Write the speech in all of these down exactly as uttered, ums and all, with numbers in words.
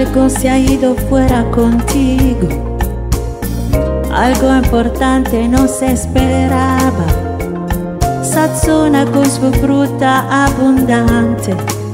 Algo se ha ido fuera contigo, algo importante no se esperaba. Sazona con su fruta abundante,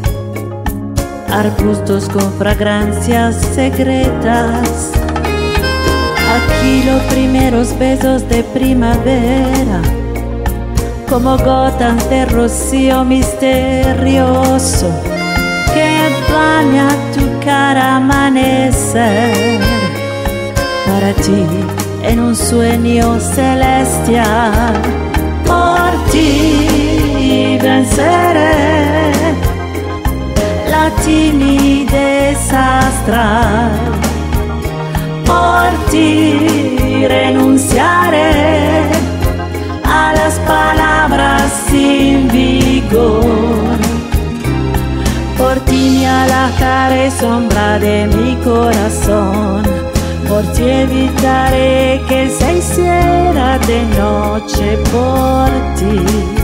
arbustos con fragancias secretas. Aquí los primeros besos de primavera, como gotas de rocío misterioso que baña tu cara amanecer. Para ti en un sueño celestial, por ti venceré la timidez astral. Por ti renunciaré a las palabras sin vigor. Por ti me alejaré sombra de mi corazón. Por ti evitaré que se hiciera de noche. Por ti,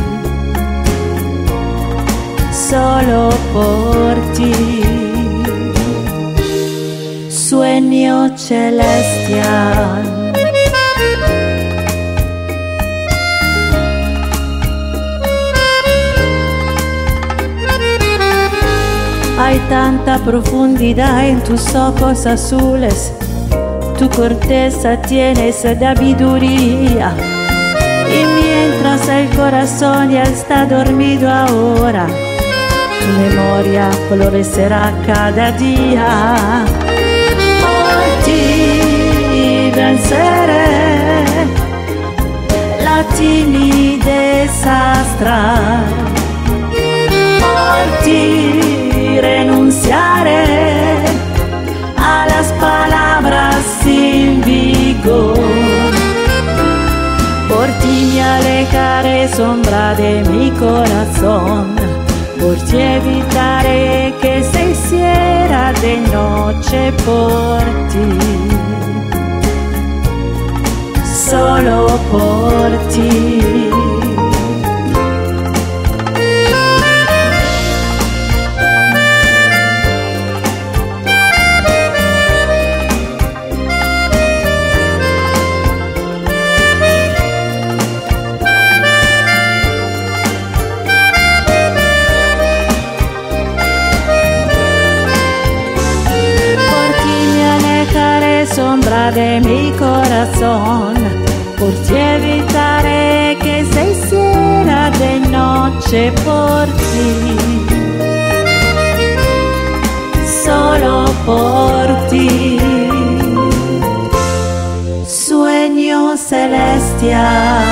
solo por ti. Sueño celestial. Hay tanta profundidad en tus ojos azules, tu corteza tiene sabiduría. Y mientras el corazón ya está dormido ahora, tu memoria florecerá cada día. Por ti venceré la timidez astral. Por ti renunciaré a las palabras sin vigor. Por ti me alejaré sombra de mi corazón. Por ti evitaré que se hiciera de noche. Por ti, solo por ti. Sombra de mi corazón, por ti evitaré que se hiciera de noche. Por ti, solo por ti. Sueño celestial.